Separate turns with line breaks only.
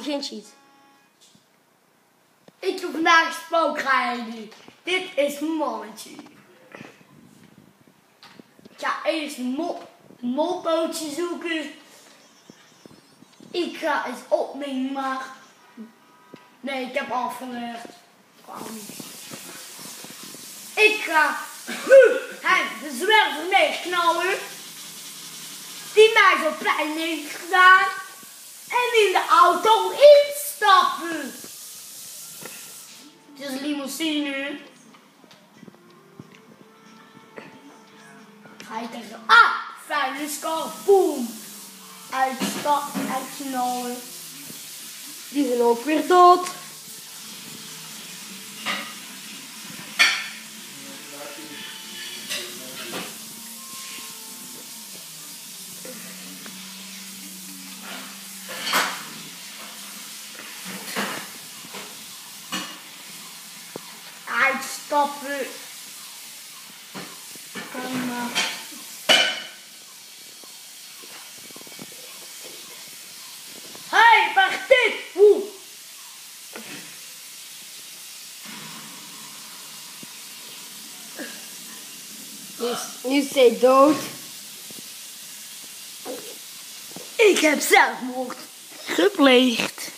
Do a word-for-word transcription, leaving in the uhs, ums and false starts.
geen cheat.
Ik heb vandaag spookrijden. Dit is mijn mannetje. Ik ga eerst een mo mottootje zoeken. Ik ga eens opnemen, maar... Nee, ik heb afgelegd. Ik ga hem de zwerver meeknallen. Die mij zo pijn heeft gedaan. En in de auto instappen. Het is een limousine. Ga je tegen, ah, vuilniskar, boem. Uitstappen, uitknallen.
Die zijn ook weer dood.
Uitstappen. Kom maar. Hé, waar is dit? Oeh.
Nu is, nu is hij dood.
Ik heb zelfmoord gepleegd.